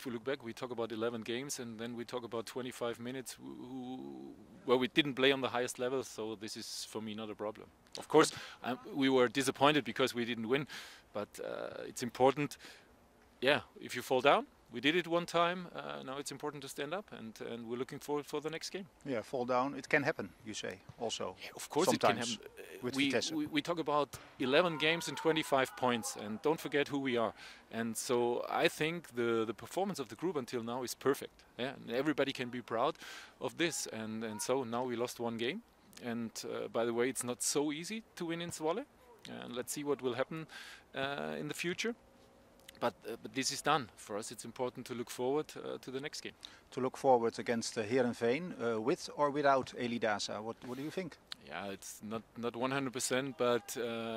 if we look back, we talk about 11 games, and then we talk about 25 minutes where we didn't play on the highest level. So this is for me not a problem. Of course, we were disappointed because we didn't win, but it's important. Yeah, if you fall down, we did it one time. Now it's important to stand up, and we're looking forward for the next game. Yeah, fall down. It can happen, you say, also. Yeah, of course sometimes it can happen. With Vitesse. We talk about 11 games and 25 points, and don't forget who we are. And so I think the performance of the group until now is perfect. Yeah, and everybody can be proud of this. And so now we lost one game. And by the way, it's not so easy to win in Zwolle. And let's see what will happen in the future. But this is done. For us, it's important to look forward to the next game. To look forward against Heerenveen, with or without Elie Dasa, what do you think? Yeah, it's not 100%, but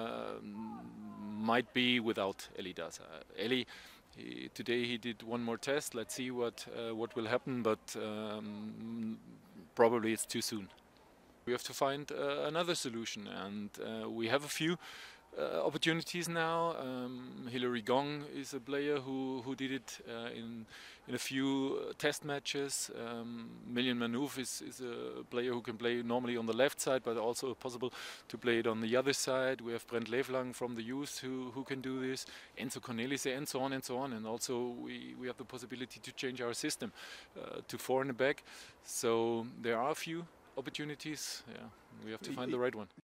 might be without Elie Dasa. Elie, today he did one more test. Let's see what will happen, but probably it's too soon. We have to find another solution, and we have a few opportunities now. Hilary Gong is a player who did it in a few test matches. Miljan Manouf is a player who can play normally on the left side, but also possible to play it on the other side. We have Brent Leeflang from the youth who can do this, Enzo Cornelissen, and so on and so on. And also we have the possibility to change our system to 4 in the back. So there are a few opportunities. Yeah, we have to find the right one.